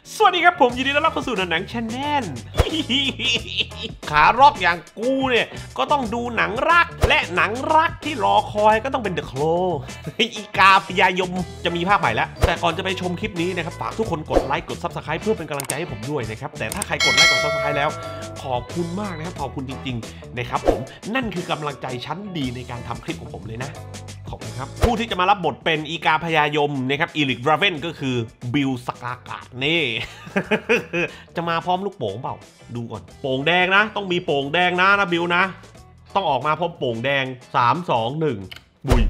สวัสดีครับผมยินดีต้อนรับเข้าสู่หนังชาแนลขาร็อกอย่างกูเนี่ยก็ต้องดูหนังรักและหนังรักที่รอคอยก็ต้องเป็น The Crow อีกาพยายมจะมีภาคใหม่แล้วแต่ก่อนจะไปชมคลิปนี้นะครับฝากทุกคนกดไลค์กด Subscribe เพื่อเป็นกำลังใจให้ผมด้วยนะครับแต่ถ้าใครกดไลค์กด Subscribe แล้วขอบคุณมากนะครับขอบคุณจริงๆนะครับผมนั่นคือกำลังใจชั้นดีในการทำคลิปของผมเลยนะขอบคุณครับผู้ที่จะมารับบทเป็นอีกาพยายมนะครับอีริก ดราเวนก็คือบิล สกากาดนี่ จะมาพร้อมลูกโป่งเปล่าดูก่อนโป่งแดงนะต้องมีโป่งแดงนะบิลนะต้องออกมาพร้อมโป่งแดง3 2 1บุย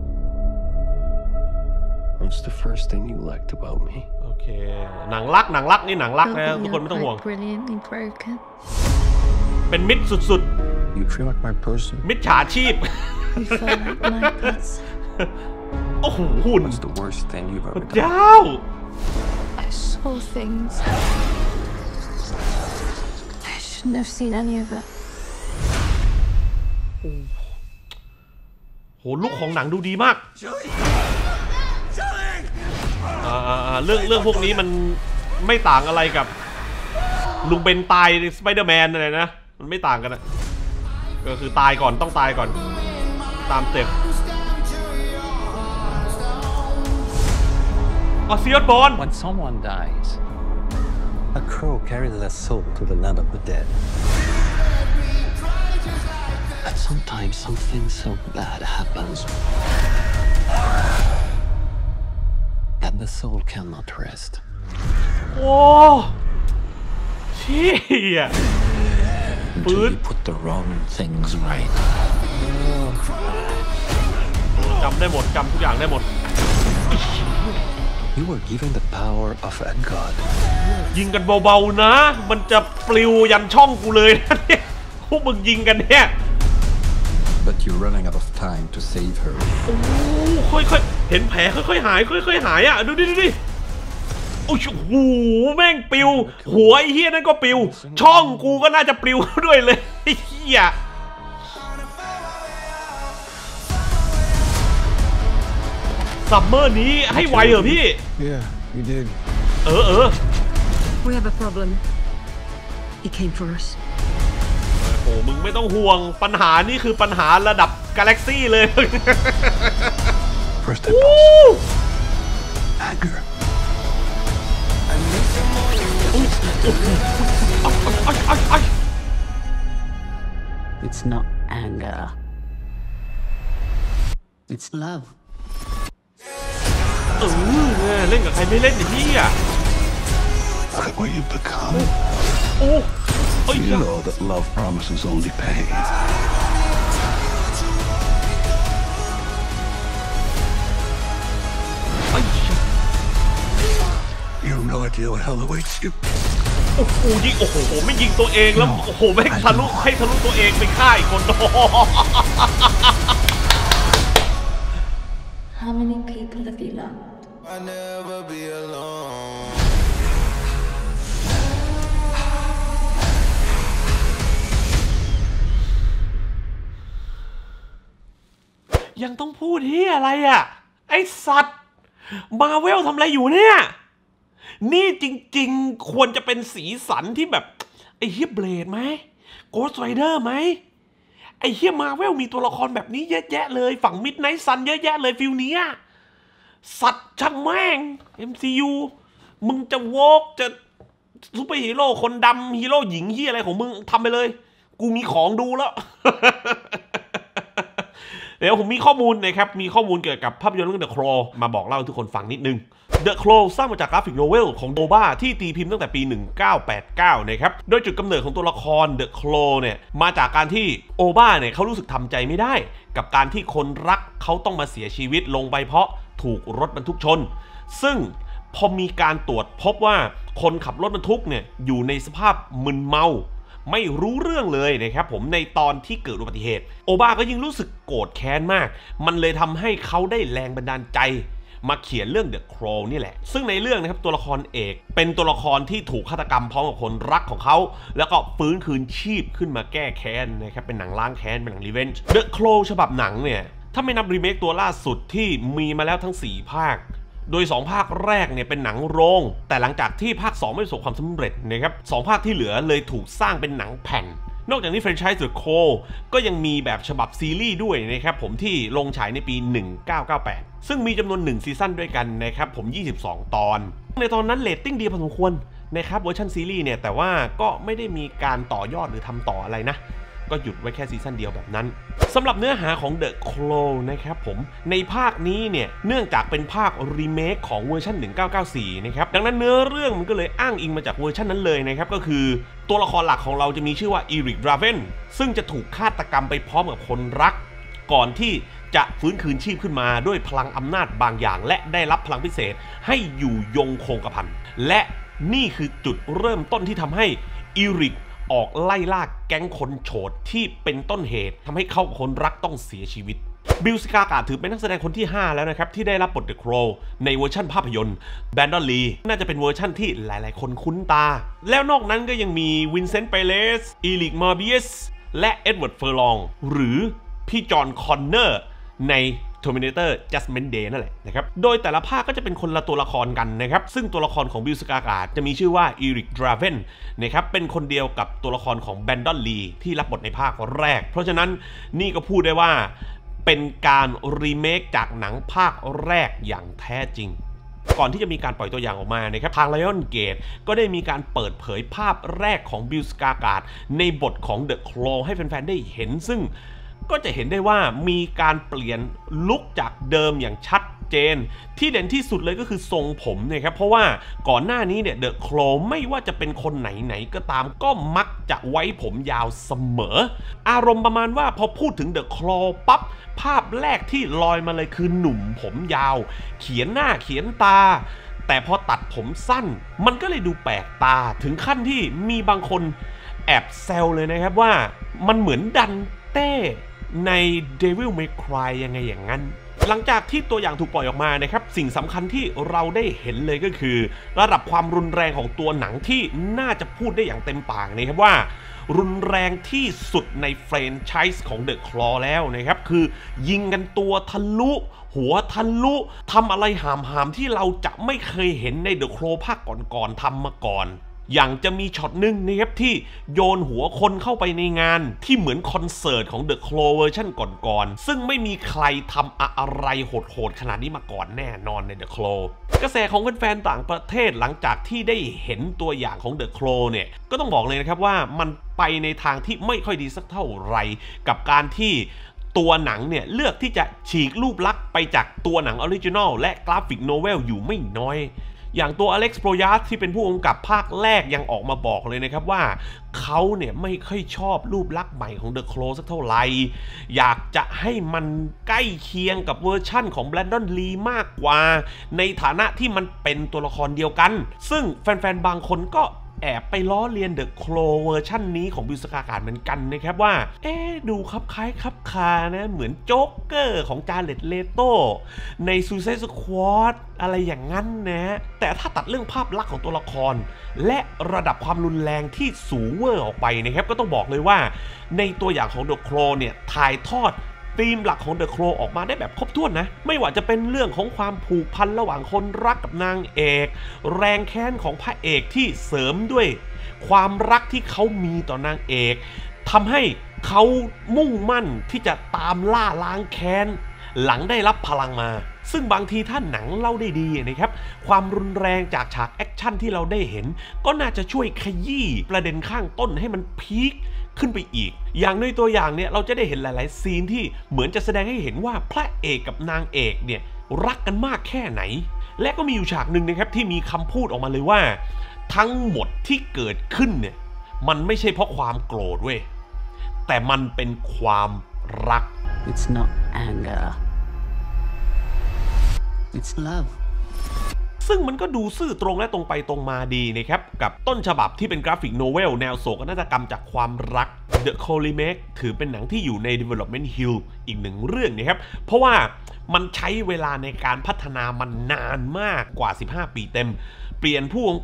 What's the first thing you liked about me? โอเคหนังรักนี่หนังรักนะทุกคนไม่ต้องห่วงเป็นมิตรสุดๆ You feel like my person? มิจฉาชีพ โอ้โหหุ่น What's the worst thing you've ever done? เจ้า I saw things. I shouldn't have seen any of it. โหลุคของหนังดูดีมากเรื่องพวกนี้มันไม่ต่างอะไรกับลุงเบนตายในสไปเดอร์แมนอะไรนะมันไม่ต่างกันนะก็คือตายก่อนต้องตายก่อนตามเต็ปออซิออสบอน When someone dies, A crow carries their soul to the land of the dead. And sometimes something so bad happens that the soul cannot rest. โอ้เชี่ย Until you put the wrong things right. จำได้หมดจำทุกอย่างได้หมด You were given the power of a god. ยิงกันเบาๆนะมันจะปลิวยันช่องกูเลยนะเนี่ยพวกมึงยิงกันเนี่ย But you're running out of time to save her. โอ้ค่อยๆเห็นแผลค่อยๆหายค่อยๆหายอ่ะดูดิโอ้โหแม่งปลิวหัวไอ้เหี้ยนั่นก็ปลิวช่องกูก็น่าจะปลิวด้วยเลยไอ้เหี้ยซัมเมอร์นี้ให้ไวเหรอพี่ Yeah, you did. We have a problem. He came for us. โอ้มึงไม่ต้องห่วงปัญหานี่คือปัญหาระดับกาแล็กซี่เลย First impulse. Anger. It's not anger. It's love. เล่นกับใครไม่เล่นอย่างนี้อ่ะ Look at what you've become. โอ้ย You know that love promises only pain. You have no idea what hell awaits you. โอ้โหยิงโอ้โหไม่ยิงตัวเองแล้วโอ้โหไม่ทะลุให้ทะลุตัวเองไปฆ่าอีกคน How many people have you loved? I never be alone. ยังต้องพูดที่อะไรอ่ะไอสัตว์มาเวลทำอะไรอยู่เนี่ยนี่จริงๆควรจะเป็นสีสันที่แบบไอ้เฮียเบลดไหมโกสต์ไรเดอร์ไหมไอ้เฮียมาเวลมีตัวละครแบบนี้เยอะแยะเลยฝั่งมิดไนท์ซันเยอะแยะเลยฟิลนี้สัตว์ช่างแม่ง MCU มึงจะโวกจะซูเปอร์ฮีโร่คนดำฮีโร่หญิงเฮียอะไรของมึงทำไปเลยกูมีของดูแล้ว เดี๋ยวผมมีข้อมูลนะครับมีข้อมูลเกี่ยวกับภาพยนตร์เรื่อง The Crow มาบอกเล่าให้ทุกคนฟังนิดนึง The Crow สร้างมาจากกราฟิกโนเวลของโดบ้าที่ตีพิมพ์ตั้งแต่ปี 1989 นะครับโดยจุดกำเนิดของตัวละคร The Crow เนี่ยมาจากการที่โอบ้าเนี่ยเขารู้สึกทำใจไม่ได้กับการที่คนรักเขาต้องมาเสียชีวิตลงไปเพราะถูกรถบรรทุกชนซึ่งพอมีการตรวจพบว่าคนขับรถบรรทุกเนี่ยอยู่ในสภาพมึนเมาไม่รู้เรื่องเลยนะครับผมในตอนที่เกิดอุบัติเหตุโอบ้าก็ยิ่งรู้สึกโกรธแค้นมากมันเลยทำให้เขาได้แรงบันดาลใจมาเขียนเรื่อง The Crow นี่แหละซึ่งในเรื่องนะครับตัวละครเอกเป็นตัวละครที่ถูกฆาตกรรมพร้อมกับคนรักของเขาแล้วก็ฟื้นคืนชีพขึ้นมาแก้แค้นนะครับเป็นหนังล้างแค้นเป็นหนังรีเวนจ์ The Crow ฉบับหนังเนี่ยถ้าไม่นับรีเมคตัวล่าสุดที่มีมาแล้วทั้ง4ภาคโดย2ภาคแรกเนี่ยเป็นหนังโรงแต่หลังจากที่ภาค2ไม่ประสบความสำเร็จนะครับ2ภาคที่เหลือเลยถูกสร้างเป็นหนังแผ่นนอกจากนี้แฟรนไชส์ The Crow ก็ยังมีแบบฉบับซีรีส์ด้วยนะครับผมที่ลงฉายในปี 1998 ซึ่งมีจำนวน1ซีซั่นด้วยกันนะครับผม22 ตอนในตอนนั้นเรตติ้งดีพอสมควรนะครับเวอร์ชันซีรีส์เนี่ยแต่ว่าก็ไม่ได้มีการต่อยอดหรือทำต่ออะไรนะก็หยุดไว้แค่ซีซั่นเดียวแบบนั้นสำหรับเนื้อหาของ The Crow นะครับผมในภาคนี้เนี่ยเนื่องจากเป็นภาครีเมคของเวอร์ชัน1994นะครับดังนั้นเนื้อเรื่องมันก็เลยอ้างอิงมาจากเวอร์ชันนั้นเลยนะครับก็คือตัวละครหลักของเราจะมีชื่อว่าอีริก ดราเวนซึ่งจะถูกฆาตกรรมไปพร้อมกับคนรักก่อนที่จะฟื้นคืนชีพขึ้นมาด้วยพลังอำนาจบางอย่างและได้รับพลังพิเศษให้อยู่ยงคงกระพันและนี่คือจุดเริ่มต้นที่ทำให้อีริกออกไล่ล่าแก๊งคนโฉดที่เป็นต้นเหตุทำให้เขาคนรักต้องเสียชีวิตบิล สกาการ์ดถือเป็นนักแสดงคนที่5แล้วนะครับที่ได้รับบท The Crow ในเวอร์ชันภาพยนตร์แบนดอนลีน่าจะเป็นเวอร์ชันที่หลายๆคนคุ้นตาแล้วนอกนั้นก็ยังมีวินเซนต์ เปเลสอีริก มอร์เบียสและเอ็ดเวิร์ด เฟอร์ลองหรือพี่จอห์น คอนเนอร์ในTerminator Judgment Day นั่นแหละนะครับโดยแต่ละภาคก็จะเป็นคนละตัวละครกันนะครับซึ่งตัวละครของบิล สกาการ์ดจะมีชื่อว่าอีริก ดราเวนนะครับเป็นคนเดียวกับตัวละครของแบนดอนลีที่รับบทในภาคแรกเพราะฉะนั้นนี่ก็พูดได้ว่าเป็นการรีเมคจากหนังภาคแรกอย่างแท้จริงก่อนที่จะมีการปล่อยตัวอย่างออกมานะครับทาง Lionsgate ก็ได้มีการเปิดเผยภาพแรกของบิล สกาการ์ดในบทของ The Crow ให้แฟนๆได้เห็นซึ่งก็จะเห็นได้ว่ามีการเปลี่ยนลุคจากเดิมอย่างชัดเจนที่เด่นที่สุดเลยก็คือทรงผมนะครับเพราะว่าก่อนหน้านี้เนี่ยเดอะโคลไม่ว่าจะเป็นคนไหนก็ตามก็มักจะไว้ผมยาวเสมออารมณ์ประมาณว่าพอพูดถึงเดอะโคลปั๊บภาพแรกที่ลอยมาเลยคือหนุ่มผมยาวเขียนหน้าเขียนตาแต่พอตัดผมสั้นมันก็เลยดูแปลกตาถึงขั้นที่มีบางคนแอบแซวเลยนะครับว่ามันเหมือนดันเต้ใน Devil May Cry ยังไงอย่างนั้นหลังจากที่ตัวอย่างถูกปล่อยออกมานะครับสิ่งสำคัญที่เราได้เห็นเลยก็คือระดับความรุนแรงของตัวหนังที่น่าจะพูดได้อย่างเต็มปากนะครับว่ารุนแรงที่สุดในแฟรนไชส์ของ The Claw แล้วนะครับคือยิงกันตัวทะลุหัวทะลุทำอะไรหามๆที่เราจะไม่เคยเห็นใน The Claw ภาคก่อนๆทำมาก่อนอย่างจะมีช็อตหนึ่งนะครับที่โยนหัวคนเข้าไปในงานที่เหมือนคอนเสิร์ตของ The Claw เวอร์ชันก่อนๆซึ่งไม่มีใครทำอะไรโหดๆขนาดนี้มาก่อนแน่นอนใน The Claw กระแสของแฟนๆต่างประเทศหลังจากที่ได้เห็นตัวอย่างของ The Claw เนี่ยก็ต้องบอกเลยนะครับว่ามันไปในทางที่ไม่ค่อยดีสักเท่าไหร่กับการที่ตัวหนังเนี่ยเลือกที่จะฉีกรูปลักษณ์ไปจากตัวหนังออริจินอลและกราฟิกโนเวลอยู่ไม่น้อยอย่างตัวอเล็กซ์ โปรยัสที่เป็นผู้กำกับภาคแรกยังออกมาบอกเลยนะครับว่าเขาเนี่ยไม่ค่อยชอบรูปลักษณ์ใหม่ของ The Claw สักเท่าไหร่อยากจะให้มันใกล้เคียงกับเวอร์ชั่นของแบรนดอน ลีมากกว่าในฐานะที่มันเป็นตัวละครเดียวกันซึ่งแฟนๆบางคนก็แอบไปล้อเลียน The Claw เวอร์ชันนี้ของบิล สกาการ์ดเหมือนกันนะครับว่าดูคล้ายคลับคานะเหมือนโจ๊กเกอร์ของจาเร็ด เลโต้ใน Suicide Squad อะไรอย่างนั้นนะแต่ถ้าตัดเรื่องภาพลักษณ์ของตัวละครและระดับความรุนแรงที่สูงเวอร์ออกไปนะครับก็ต้องบอกเลยว่าในตัวอย่างของ The Claw เนี่ยถ่ายทอดธีมหลักของ The Claw ออกมาได้แบบครบถ้วนนะไม่ว่าจะเป็นเรื่องของความผูกพันระหว่างคนรักกับนางเอกแรงแค้นของพระเอกที่เสริมด้วยความรักที่เขามีต่อนางเอกทำให้เขามุ่งมั่นที่จะตามล่าล้างแค้นหลังได้รับพลังมาซึ่งบางทีถ้าหนังเล่าได้ดีนะครับความรุนแรงจากฉากแอคชั่นที่เราได้เห็นก็น่าจะช่วยขยี้ประเด็นข้างต้นให้มันพีคขึ้นไปอีกอย่างในตัวอย่างเนี่ยเราจะได้เห็นหลายๆซีนที่เหมือนจะแสดงให้เห็นว่าพระเอกกับนางเอกเนี่ยรักกันมากแค่ไหนและก็มีอยู่ฉากหนึ่งนะครับที่มีคำพูดออกมาเลยว่าทั้งหมดที่เกิดขึ้นเนี่ยมันไม่ใช่เพราะความโกรธเว้ยแต่มันเป็นความรัก It's not anger. It's love. ซึ่งมันก็ดูซื่อตรงและตรงไปตรงมาดีนะครับกับต้นฉบับที่เป็นกราฟิกโนเวลแนวโศกนาฏกรรมจากความรัก The Claw Remake ถือเป็นหนังที่อยู่ใน Development Hell อีกหนึ่งเรื่องนะครับเพราะว่ามันใช้เวลาในการพัฒนามันนานมากกว่า15 ปีเต็มเปลี่ยนผู้กำกับ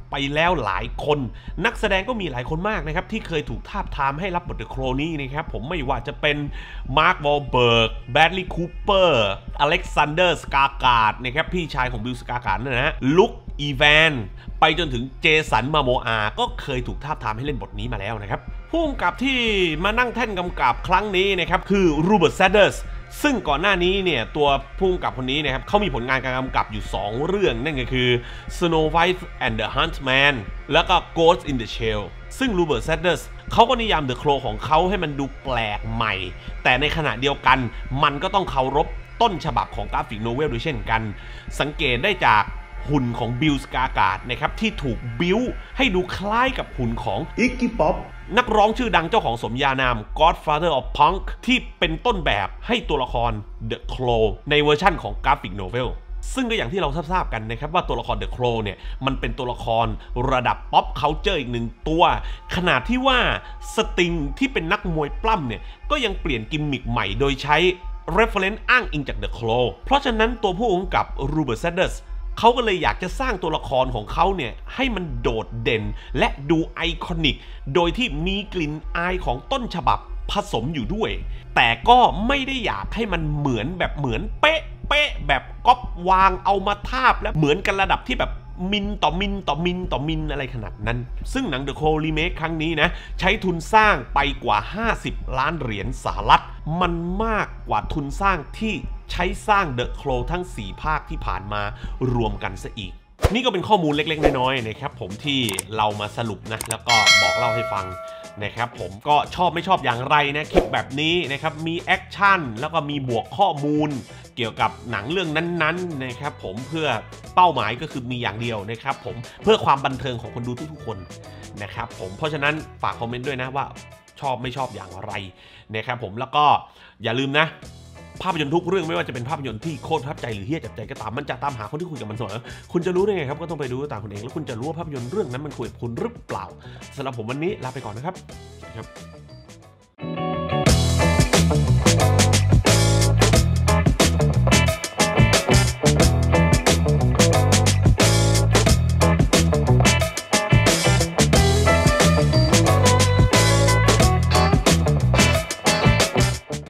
ไปแล้วหลายคนนักแสดงก็มีหลายคนมากนะครับที่เคยถูกทาบทามให้รับบทเดอะโครนี้นะครับผมไม่ว่าจะเป็นมาร์ควอลเบิร์กแบดลีย์คูเปอร์อเล็กซานเดอร์สกาการ์ดนะครับพี่ชายของบิลสกาการ์ดนะฮะลุคอีแวนไปจนถึงเจสันมาโมอาก็เคยถูกทาบทามให้เล่นบทนี้มาแล้วนะครับผู้กำกับที่มานั่งแท่นกำกับครั้งนี้นะครับคือโรเบิร์ต แซดเดอร์สซึ่งก่อนหน้านี้เนี่ยตัวผู้กำกับคนนี้นะครับเขามีผลงานการกำกับอยู่2เรื่องนั่นก็คือ Snow White and the Huntsman แล้วก็ Ghost in the Shell ซึ่งโรเบิร์ต แซดเดอร์สเขาก็นิยามเดอะโคลของเขาให้มันดูแปลกใหม่แต่ในขณะเดียวกันมันก็ต้องเคารพต้นฉบับของกราฟิกโนเวลด้วยเช่นกันสังเกตได้จากหุ่นของบิลสกาการ์ดนะครับที่ถูกบิวให้ดูคล้ายกับหุ่นของอิกกี้ป๊อปนักร้องชื่อดังเจ้าของสมญานาม Godfather of Punk ที่เป็นต้นแบบให้ตัวละคร The Crow ในเวอร์ชั่นของกราฟิกโนเวลซึ่งก็อย่างที่เราทราบกันนะครับว่าตัวละคร The Crow เนี่ยมันเป็นตัวละครระดับ Pop Culture อีกหนึ่งตัวขนาดที่ว่าสติงที่เป็นนักมวยปล้ำเนี่ยก็ยังเปลี่ยนกิมมิคใหม่โดยใช้ reference อ้างอิงจาก The Crow เพราะฉะนั้นตัวผู้กำกับ Robert Sandersเขาก็เลยอยากจะสร้างตัวละครของเขาเนี่ยให้มันโดดเด่นและดูไอคอนิกโดยที่มีกลิ่นอายของต้นฉบับผสมอยู่ด้วยแต่ก็ไม่ได้อยากให้มันเหมือนเป๊ะแบบก๊อปวางเอามาทาบและเหมือนกันระดับที่แบบมินต่อมินต่อมินต่อมินอะไรขนาดนั้นซึ่งหนัง The Crow Remake ครั้งนี้นะใช้ทุนสร้างไปกว่า50 ล้านเหรียญสหรัฐมันมากกว่าทุนสร้างที่ใช้สร้าง The Crow ทั้ง4ภาคที่ผ่านมารวมกันซะอีกนี่ก็เป็นข้อมูลเล็กๆน้อยๆนะครับผมที่เรามาสรุปนะแล้วก็บอกเล่าให้ฟังนะครับผมก็ชอบไม่ชอบอย่างไรนะคลิปแบบนี้นะครับมีแอคชั่นแล้วก็มีบวกข้อมูลเกี่ยวกับหนังเรื่องนั้นๆนะครับผมเพื่อเป้าหมายก็คือมีอย่างเดียวนะครับผมเพื่อความบันเทิงของคนดูทุกๆคนนะครับผมเพราะฉะนั้นฝากคอมเมนต์ด้วยนะว่าชอบไม่ชอบอย่างไรนะครับผมแล้วก็อย่าลืมนะภาพยนตร์ทุกเรื่องไม่ว่าจะเป็นภาพยนตร์ที่โคตรประทับใจหรือเฮี้ยจับใจก็ตามมันจะตามหาคนที่คุยกับมันเสมอคุณจะรู้ได้ไงครับก็ต้องไปดูตามคุณเองแล้วคุณจะรู้ว่าภาพยนตร์เรื่องนั้นมันคุยกับคุณหรือเปล่าสำหรับผมวันนี้ลาไปก่อนนะครับ